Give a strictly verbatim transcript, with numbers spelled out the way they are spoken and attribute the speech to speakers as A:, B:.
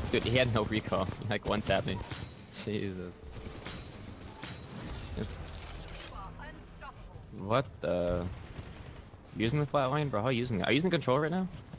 A: Dude, he had no recall. He like one tapped me. Jesus. What the? Using the flatline, bro? How are you using it? Are you using the control right now?